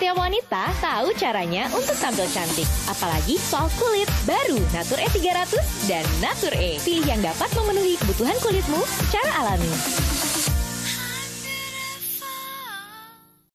Setiap wanita tahu caranya untuk tampil cantik. Apalagi soal kulit. Baru Natur E 300 dan Natur E. Pilih yang dapat memenuhi kebutuhan kulitmu secara alami.